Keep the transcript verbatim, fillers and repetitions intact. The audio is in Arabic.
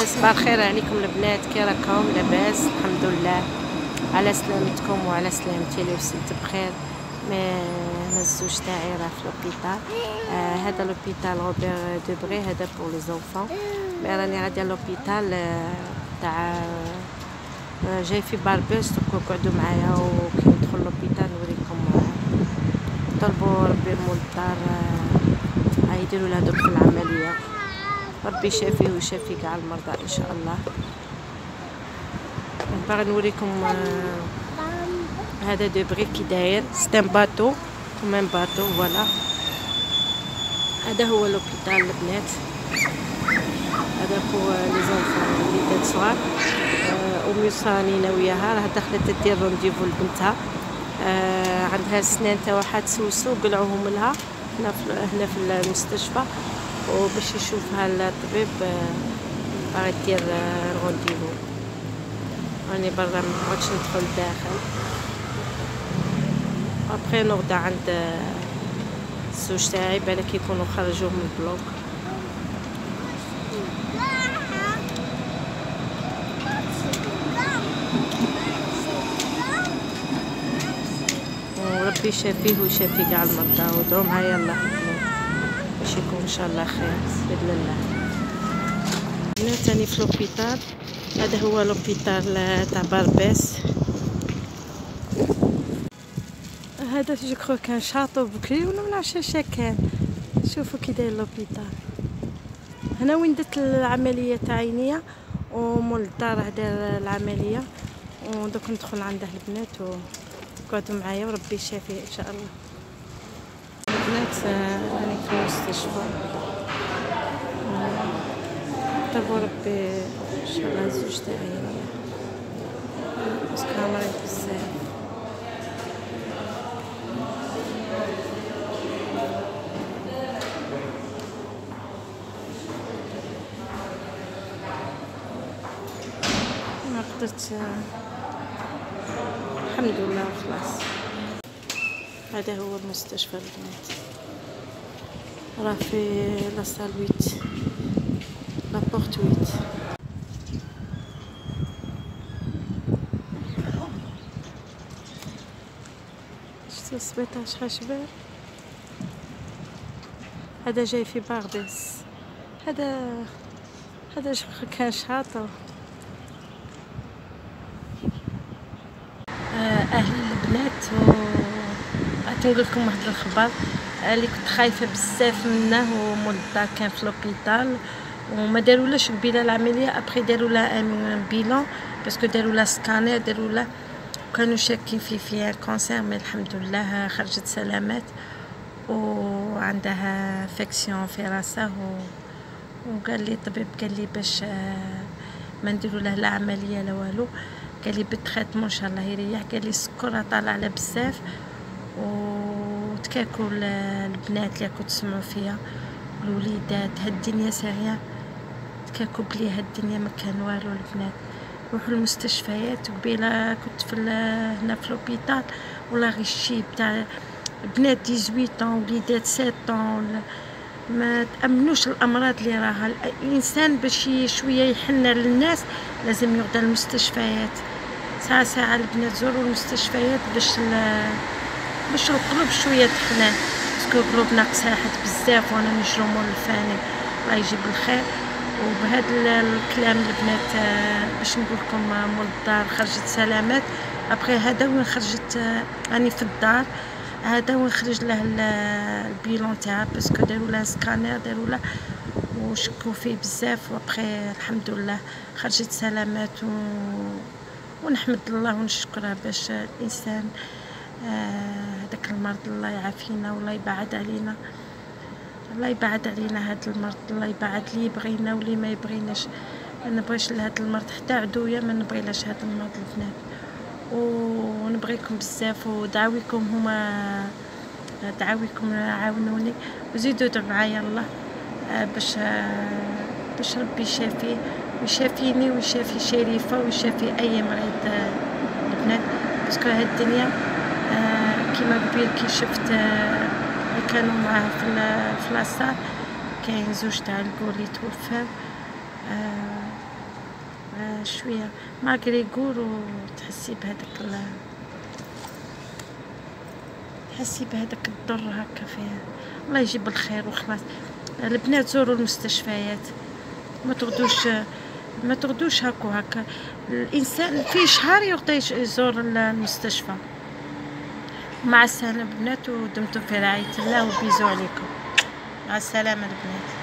صباح الخير عليكم البنات، كي راكم؟ لاباس الحمد لله. على سلامتكم وعلى سلامتي اللي وصلت بخير. انا الزوج تاعي راه في لوبيتال. آه هذا لوبيتال روبير دوبري، هذا بور لي زونفون. مي راني غاديه لوبيتال آه تاع آه جاي في باربوس. قعدوا معايا وكي ندخل لوبيتال نوريكم. آه طلبوا ربي مول الدار آه يديروا لها دوك العمليه. ربي يشافيه ويشافي كاع المرضى ان شاء الله. باغي نوريكم آه هذا دوبري كي داير ستان باتو كومين باتو. فوالا هذا هو لوبيتال البنات. هذا بو لي زونفون وليدات صغار. امي صانينا وياها راه دخلت دير رونديفو لبنتها. آه عندها سنان تاعها تسوسو قلعوهم لها هنا في هنا في المستشفى، وباش يشوفها الطبيب باغي دير رونديفو. راني برا منقعدش ندخل داخل. ابخي نوضع عند الزوج تاعي بالك يكونوا خرجوه من البلوك. وربي يشافيه ويشافي كاع المرضى، ودعوا معايا الله باش يكون ان شاء الله خير باذن الله. هنا تاني في لوبيتال. هذا هو لوبيتال تاع باربيس. هذا جو كرو كان شاطو بكري ولا منعرفش اش كان. شوفوا كي داير لوبيتال. هنا وين درت العمليه تاع عينيا، ومول الدار دار العمليه، ودوك ندخل عنده البنات وقعدوا معايا وربي يشافيه ان شاء الله. البنات راني في المستشفى. طلبوا ربي ان شاء الله الزوج تاعي باسكو مريض بزاف. ما قدرت الحمد لله وخلاص. هذا هو المستشفى البنات. راه في لاصال ويت لابورت ويت. شفتوا السبيطار شحال شباب. هذا جاي في بارديس. هذا هذا كان شاطر. اهل البنات، وغنقول لكم واحد الخبر اللي كنت خايفه بزاف منه. ومول الدار كان في لوبيتال وما دارولاش قبيله العمليه. ابخي داروا لها ان بيلون باسكو داروا لها سكانير، داروا لها كانوا شاكين فيه فيها كونسير. مي الحمد لله خرجت سلامات، وعندها فيكسيون في راسها. وقال لي الطبيب قال لي باش ما نديروا له لا عمليه لا والو. قال لي بالتريتمون ان شاء الله يريح. قال لي السكر طالع على بزاف، وتكاكوا البنات اللي كنت تسمعوا فيها الوليدات هاد الدنيا سريع تكاكوا بلي هاد الدنيا ما كان والو. البنات روحوا المستشفيات. قبيله كنت في هنا في لوبيتال ولا غير الشيب تاع بنات ثمانية عشر وليدات سبعة. ما تامنوش الامراض اللي راها الانسان. باش شويه يحن للناس لازم يغدا المستشفيات ساعه ساعه. البنات زوروا المستشفيات باش باش القلوب شويه تحنان، باسكو قلوبنا قساحت بزاف وانا نجرو مول الفاني. الله يجيب الخير. وبهذا الكلام البنات باش نقول لكم مول الدار خرجت سلامات. ابخي هذا وين خرجت راني في الدار. هذا وين خرج له البيلون تاعها باسكو داروا له سكانير، داروا له وشكوا فيه بزاف. وابخي الحمد لله خرجت سلامات. و... ونحمد الله ونشكرها باش الانسان هذاك آه المرض الله يعافينا والله يبعد علينا. الله يبعد علينا هذا المرض. الله يبعد لي يبغينا واللي ما يبغيناش. ما نبغيش لهذا المرض حتى عدويا ما نبغيلاش هذا المرض البنات. ونبغيكم بزاف ودعاويكم هما دعاويكم عاونوني وزيدوا دعوا معايا الله باش باش ربي يشافيه ويشافيني ويشافي شريفه ويشافي اي مريض البنات. باسكو هاد الدنيا كيما قبيل كي شفت اللي كانوا معاه في في لاصال كاين زوج تاع الكول اللي توفاو. شويه ماغريغور وتحسي بهذاك ال... تحسي بهذاك الضر هكا فيها. الله يجيب الخير وخلاص. البنات زوروا المستشفيات، ما تغدوش ما تغدوش هاكو هكا. الانسان في شهر يغدا يزور المستشفى. مع السلامه البنات، ودمتم في رعايه الله، وبيزو عليكم. مع السلامه البنات.